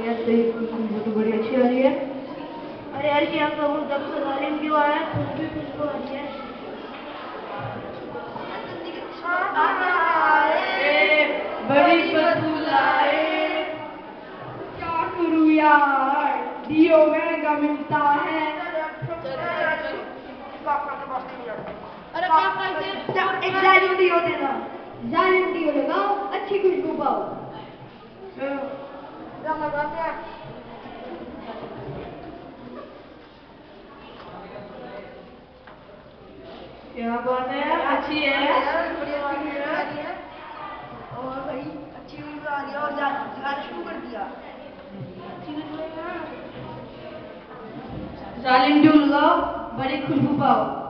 है, तो ये खुशबू तो बड़ी अच्छी आ रही है। अरे यार क्या कहूँ, जब से जालिम क्यों आया खुशबू आ रही है। बड़ी बदबू लाए, क्या करूँ यार, डियो महंगा मिलता है। अरे पापा एक जालिम डियो देना, जालिम डियो लगाओ, अच्छी खुशबू पाओ। क्या बात है, अच्छी है। और भाई अच्छी खुशबू आ रही है, और जलाना शुरू कर दिया। जालिम डियो लगाओ, बड़ी खुशबू पाओ।